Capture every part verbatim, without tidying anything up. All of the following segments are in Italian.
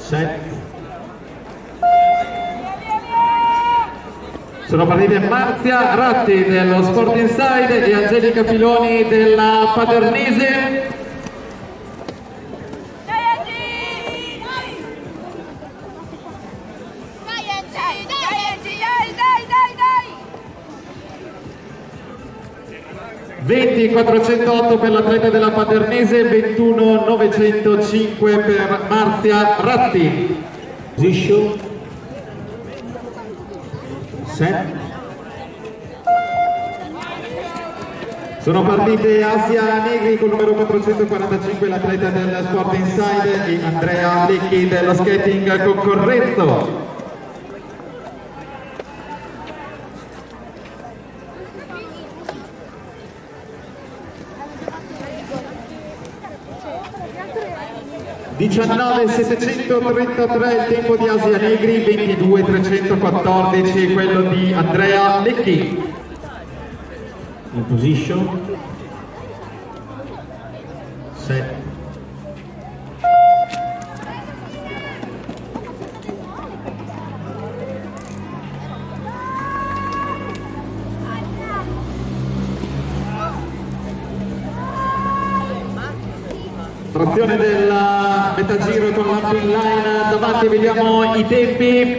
sette. Sono partite Marzia Ratti dello Sport Inside e Angelica Filoni della Paternese. venti quattrocentootto per l'atleta della Paternese, ventuno novecentocinque per Marzia Ratti. Position set. Sono partite Asia Negri con il numero quattrocentoquarantacinque, l'atleta del Sport Inside, e Andrea Lecchi dello skating concorrenzo. diciannove settecentotrentatré il tempo di Asia Negri, ventidue trecentoquattordici quello di Andrea Lecchi. In position set. Trazione della metagiro con l'amp in line, davanti vediamo i tempi.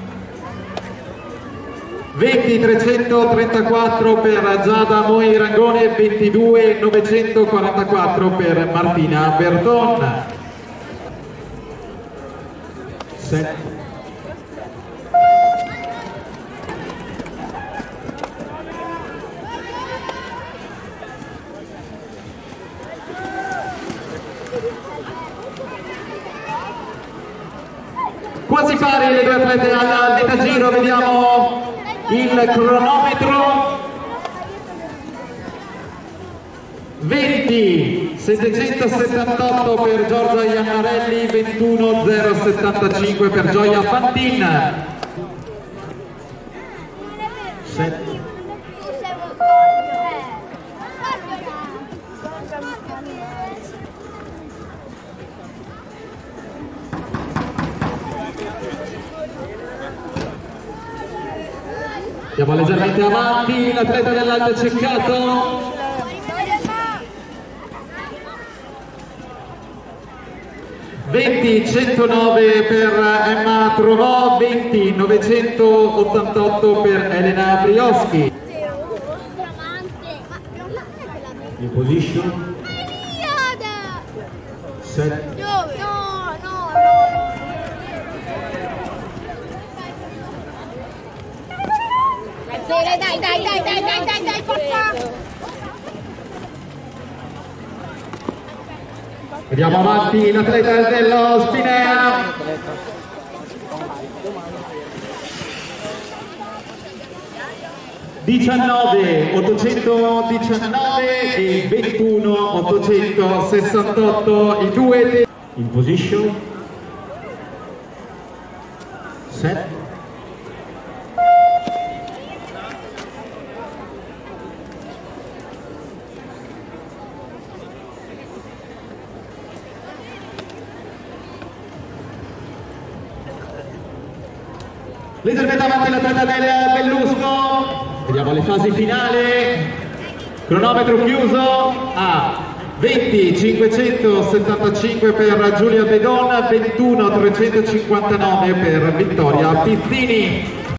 venti trecentotrentaquattro per Giada Moi Rangone, ventidue novecentoquarantaquattro per Martina Berton. sette. Quasi pari le due atlete al metagiro, vediamo il cronometro. venti settecentosettantotto per Giorgia Iannarelli, ventuno zero settantacinque per Gioia Fantin. sette. Andiamo leggermente avanti, l'atleta dell'Alto Ceccato. venti centonove per Emma Trovò, venti novecentottantotto per Elena Brioschi. In position sette. Dai, dai, dai, dai, dai, dai, dai, dai, forza! Vediamo avanti l'atleta dello Spinea. diciannove ottocentodiciannove e ventuno ottocentosessantotto i due. In position set. Leggermente avanti l'atleta del Bellusco, vediamo le fasi finali, cronometro chiuso a venti cinquecentosettantacinque per Giulia Bedon, ventuno trecentocinquantanove per Vittoria Pizzini.